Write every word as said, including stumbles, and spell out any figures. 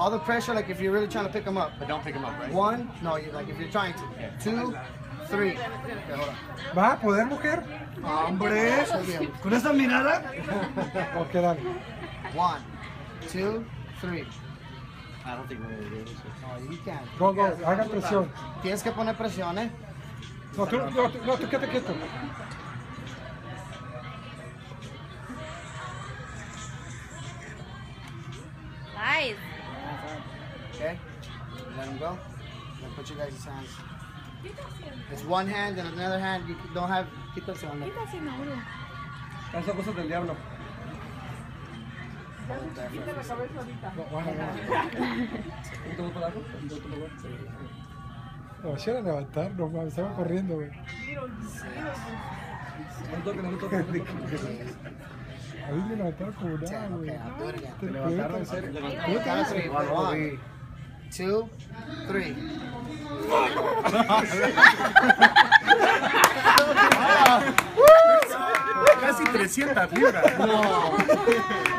all the pressure, like if you're really trying to pick them up. But don't pick them up, right? One, no, you, like if you're trying to. Okay. Two, three. Okay, hold on. ¿Vas a poder, mujer? Hombre, ¿Con esa mirada? Ok, dale. one, two, three. I don't think we're going to do this. No, you can't. Go, go, hagan presión. Tienes que poner presión, eh. No, tú, no, tú, no, tú quédate quieto. Nice. Okay, let them go. Then put your guys' hands. It's one hand and another hand. You don't have. Quítate on ¿Qué está haciendo, bro? Esas cosas del diablo. No, baja, baja. No, vayan a levantar, no mames, estamos corriendo, güey. No toque, no toque. A mí me levantaron como nada, güey. Okay, I'll do it again. Te levantaron en serio. Count of three. One, two, three. Casi trescientas libras. No.